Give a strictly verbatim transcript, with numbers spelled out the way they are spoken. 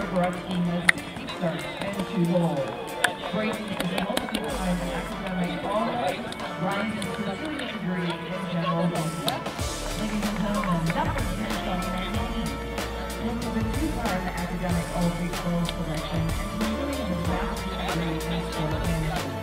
Boretsky has sixty starts and two goals. Brayden is a multiple-time academic All-Right. Ryan is pursuing a degree in general business. Ladies and gentlemen, number ten from nineteen. This is a two-time academic All-Big Girls selection and pursuing a master's degree in sport management.